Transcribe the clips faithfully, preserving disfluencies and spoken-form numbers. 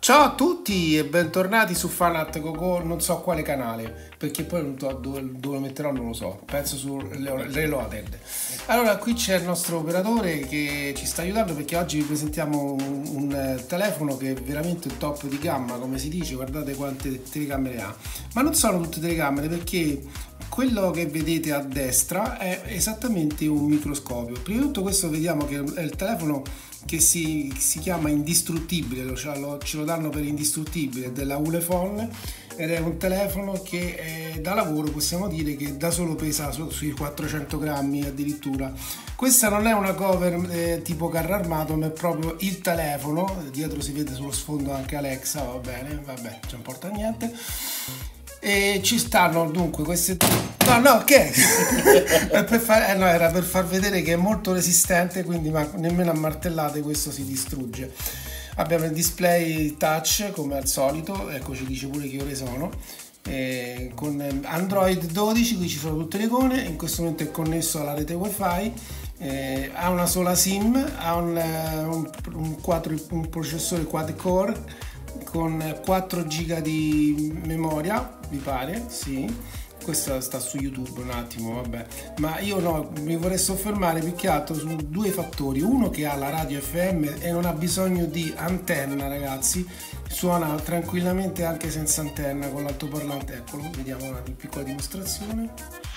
Ciao a tutti e bentornati su Fanat Gogo, non so quale canale, perché poi non so dove, dove lo metterò, non lo so, penso su Reloaded. Allora, qui c'è il nostro operatore che ci sta aiutando perché oggi vi presentiamo un, un telefono che è veramente top di gamma, come si dice, guardate quante telecamere ha. Ma non sono tutte telecamere, perché quello che vedete a destra è esattamente un microscopio. Prima di tutto questo vediamo che è il telefono che si, si chiama indistruttibile, lo, lo, ce lo danno per indistruttibile, della Ulefone, ed è un telefono che è, da lavoro possiamo dire che da solo pesa su, sui quattrocento grammi addirittura. Questa non è una cover eh, tipo carro armato, ma è proprio il telefono. Dietro si vede sullo sfondo anche Alexa, va bene, vabbè, non importa niente. E ci stanno dunque queste, no no che per far... eh, no, era per far vedere che è molto resistente, quindi ma nemmeno a martellate questo si distrugge. Abbiamo il display touch come al solito, ecco, ci dice pure che ore sono, e con Android dodici, qui ci sono tutte le icone. In questo momento è connesso alla rete wifi, eh, ha una sola sim, ha un, un, un, quattro, un processore quad core con quattro giga di memoria, mi pare, sì. Questa sta su YouTube un attimo, vabbè. Ma io no, mi vorrei soffermare più che altro su due fattori. Uno, che ha la radio F M e non ha bisogno di antenna, ragazzi. Suona tranquillamente anche senza antenna con l'altoparlante. Eccolo, vediamo una piccola dimostrazione.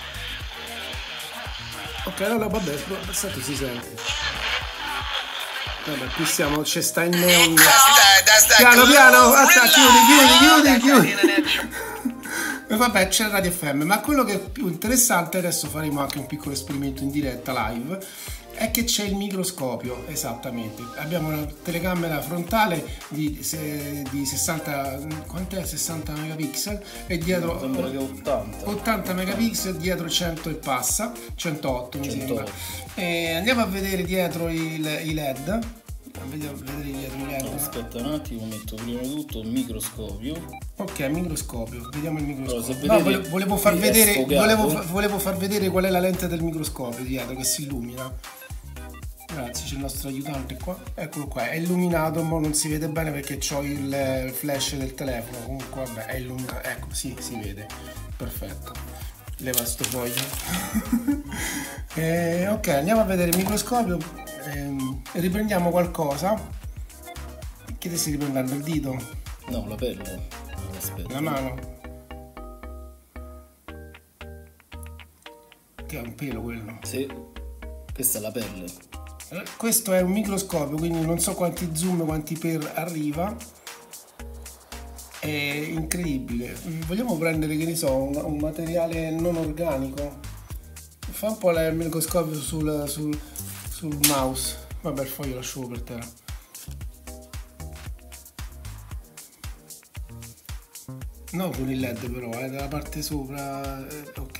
Ok, allora vabbè, perfetto, si sente. Vabbè, qui siamo, c'è sta in neon. Piano piano, aspetta, chiudi, chiudi, chiudi, chiudi. Vabbè, c'è la radio F M, ma quello che è più interessante, adesso faremo anche un piccolo esperimento in diretta live, è che c'è il microscopio, esattamente. Abbiamo una telecamera frontale di, di sessanta, quant'è? sessanta megapixel e dietro sembra che ottanta. ottanta megapixel, dietro cento e passa, centootto mi sembra. E andiamo a vedere dietro il, i led. Vediamo, vedere dietro i led. Aspetta un attimo, metto prima di tutto il microscopio. Ok, microscopio, vediamo il microscopio. Allora, no, volevo, volevo far vedere volevo, eh? volevo far vedere qual è la lente del microscopio dietro che si illumina. Grazie, c'è il nostro aiutante qua. Eccolo qua, è illuminato, ma non si vede bene perché ho il flash del telefono. Comunque vabbè, è illuminato. Ecco, sì, si vede. Perfetto. Leva sto foglio. eh, ok, andiamo a vedere il microscopio. Eh, riprendiamo qualcosa. Che ti stai riprendendo il dito? No, la pelle. Aspetta. La mano. Che è un pelo quello? Sì, questa è la pelle. Eh, questo è un microscopio, quindi non so quanti zoom, quanti per arriva. È incredibile. Vogliamo prendere, che ne so, un, un materiale non organico. Fa un po' il microscopio sul, sul, sul mouse. Vabbè, il foglio lascio per terra. No, con il led però, è eh, dalla parte sopra. Eh, ok.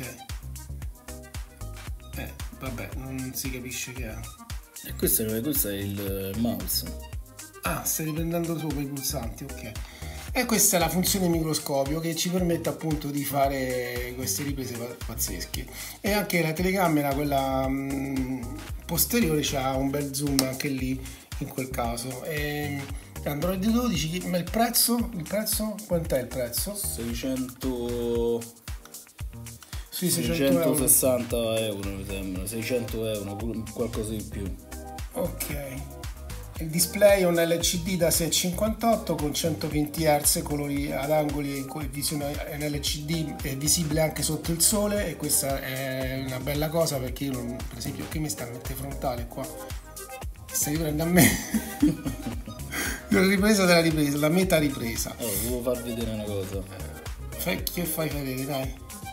Eh, vabbè, non si capisce che è. E questo, questo è il mouse. Ah, stai riprendendo sopra i pulsanti, ok. E questa è la funzione microscopio che ci permette appunto di fare queste riprese pazzesche. E anche la telecamera, quella mh, posteriore, c'ha un bel zoom anche lì in quel caso. E Android dodici, ma il prezzo? Il prezzo? Quant'è il prezzo? seicento... Sì, seicentosessanta euro mi sembra, seicento euro, qualcosa di più. Ok. Il display è un L C D da sei virgola cinquantotto con centoventi hertz, colori ad angoli e visione in L C D, è visibile anche sotto il sole, e questa è una bella cosa perché io non, per esempio, che mi sta a mettere frontale qua? Stai riprendendo a me? La ripresa della ripresa, la meta ripresa. Allora, volevo far vedere una cosa. Fai, che fai vedere, dai?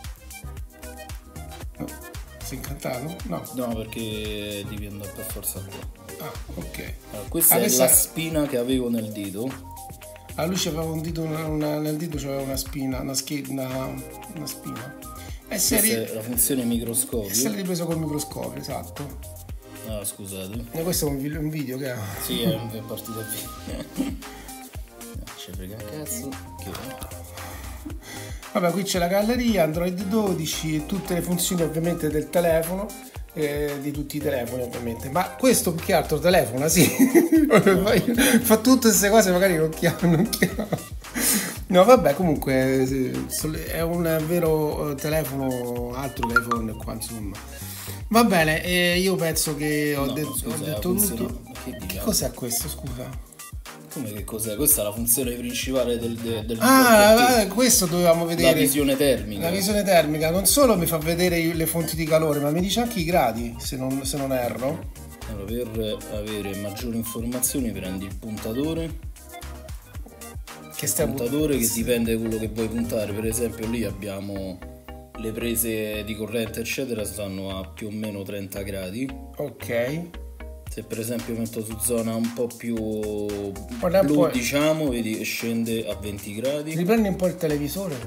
No. Sei incantato? No. No, perché devi andare per forza qua. Ah, ok. Allora, questa ah, è la spina che avevo nel dito. Ah, lui c'aveva un dito, una, una, nel dito c'aveva una spina, una, una, una spina. E questa è la funzione microscopio. E se l'hai ripreso col microscopio, esatto. Ah, scusate. E questo è un, un video che ha. Sì, è, è partito il video. Ci frega cazzo. Che... Vabbè, qui c'è la galleria, Android dodici e tutte le funzioni ovviamente del telefono. eh, di tutti i telefoni ovviamente, ma questo più che altro telefona, sì. Fa tutte queste cose, magari non chiama, non chiama. No vabbè, comunque è un vero telefono, altro che iPhone qua, insomma. Va bene, eh, io penso che ho, No, detto, scusa, ho detto funziona- tutto. che Che dica? cos'è questo, scusa? Come che cos'è? Questa è la funzione principale del, del, del Ah, dispositivo. eh, questo dovevamo vedere. La visione termica. La visione termica non solo mi fa vedere le fonti di calore, ma mi dice anche i gradi, se non, se non erro. Allora, per avere maggiori informazioni prendi il puntatore. Che stiamo puntatore che dipende da quello che vuoi puntare. Per esempio lì abbiamo le prese di corrente eccetera, stanno a più o meno trenta gradi. Ok. Se per esempio metto su zona un po' più Guarda un blu, po'. diciamo, vedi che scende a venti gradi. Riprendi un po' il televisore.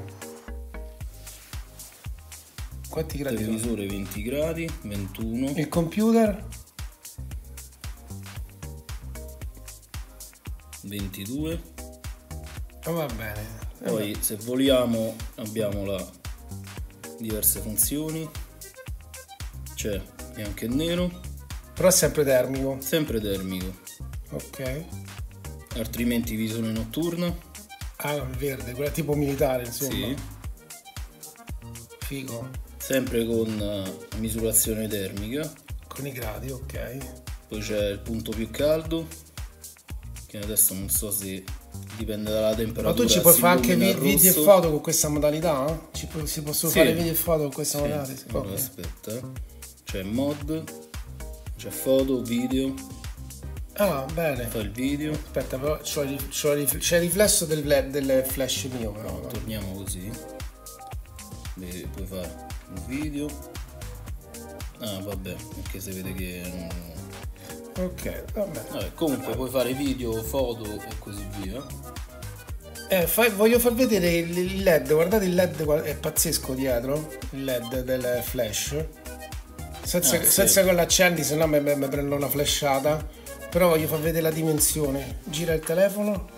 Quanti gradi sono? Televisore venti gradi, ventuno, Il computer? ventidue. Oh, va bene. Poi se vogliamo abbiamo la diverse funzioni. C'è bianco e nero, Però è sempre termico. sempre termico. Ok. Altrimenti visione notturna. Ah, il verde, quella tipo militare, insomma. Sì. Figo. Sempre con eh, misurazione termica. Con i gradi, ok. Poi c'è il punto più caldo, che adesso non so se dipende dalla temperatura. Ma tu ci puoi si fare anche illumina vi- il video e rosso. foto con questa modalità? Eh? Ci pu- si possono Sì. fare video e foto con questa Sì. modalità? Sì. Allora, Ok. aspetta, eh. C'è mod, c'è foto, video, Ah, bene. fa il video. Aspetta, però c'ho il- c'ho il- c'è il riflesso del, L E D del flash mio, però. No, torniamo così. Vedi, puoi fare un video. Ah, vabbè, anche se vede che non... Ok, vabbè. Vabbè, comunque puoi fare video, foto e così via. Eh, fai- voglio far vedere il, il L E D, guardate il L E D, qua- è pazzesco dietro, il L E D del flash. Senza, Ah, sì. senza che l'accendi, se no mi, mi- mi prendo una flashata. Però voglio far vedere la dimensione. Gira il telefono.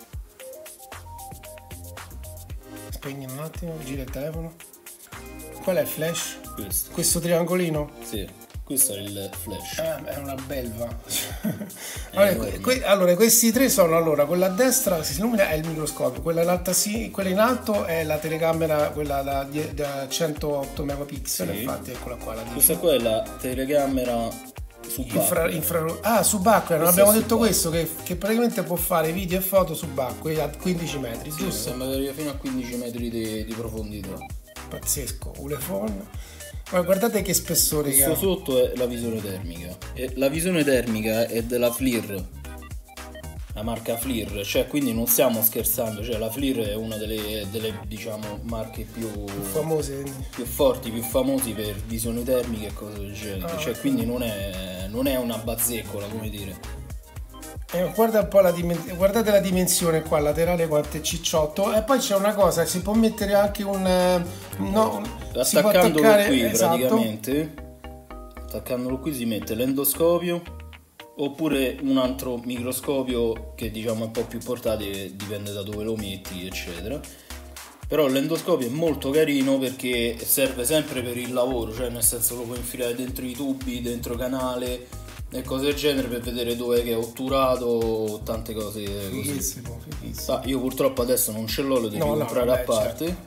Spegni un attimo, gira il telefono. Qual è il flash? Questo. Questo triangolino? Sì, questo è il flash. Ah, è una belva. allora, enorme. que- que- allora, questi tre sono, allora, quella a destra si illumina è il microscopio, quella in alto, sì, quella in alto è la telecamera, quella da, die- da centootto megapixel, Sì. infatti eccola qua la dice. Questa qua è la telecamera subacquea. Infra, infra- ah, subacquea, non Questa abbiamo è detto subacquea. questo, che, che praticamente può fare video e foto subacquei a quindici metri, Sì, giusto? sembra che arriva fino a quindici metri di, di profondità. Pazzesco, Ulefone. Ma guardate che spessore che Questo ha. sotto è la visione termica. E la visione termica è della FLIR, la marca FLIR, cioè quindi non stiamo scherzando, cioè la FLIR è una delle, delle diciamo marche più, Famose. più forti, più famosi per visione termica e cose del genere, Ah, cioè ok. quindi non è, non è una bazzeccola, come dire. Eh, guarda un po' la dimensione, guardate la dimensione qua laterale quanto è cicciotto, e poi c'è una cosa, si può mettere anche un eh, no, un- si può Attaccandolo attaccare, qui esatto. praticamente, attaccandolo qui si mette l'endoscopio oppure un altro microscopio che diciamo è un po' più portatile, dipende da dove lo metti eccetera. Però l'endoscopio è molto carino perché serve sempre per il lavoro, cioè nel senso lo puoi infilare dentro i tubi, dentro canale e cose del genere per vedere dove è otturato, tante cose così. Fighissimo, fighissimo. Ah, io purtroppo adesso non ce l'ho, lo devo No, no, comprare vabbè, a parte.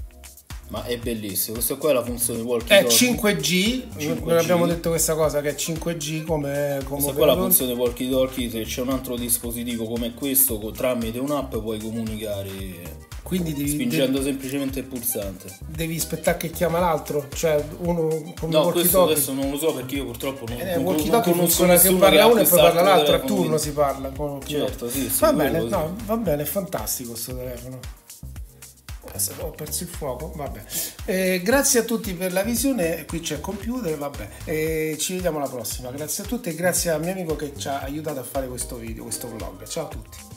Ma è bellissimo, questa qua è la funzione walkie È talkie. cinque G, cinque non G. abbiamo detto questa cosa che è cinque G come, come Questa qua è la operatore. funzione walkie talkie, se c'è un altro dispositivo come questo co- tramite un'app puoi comunicare Quindi devi, spingendo devi, semplicemente il pulsante. devi aspettare che chiama l'altro, cioè uno come No, walkie questo talkie. adesso non lo so perché io purtroppo non, Eh, non, walkie non talkie conosco funziona che nessuno parla ha uno e poi parla quest'altro l'altro, a telefono, turno quindi- si parla con walkie talkie. Certo, sì, sì, Va quello bene, sì. no, va bene, è fantastico questo telefono. Adesso ho perso il fuoco, vabbè. Eh, grazie a tutti per la visione, qui c'è il computer, vabbè. Eh, ci vediamo alla prossima. Grazie a tutti e grazie al mio amico che ci ha aiutato a fare questo video, questo vlog. Ciao a tutti.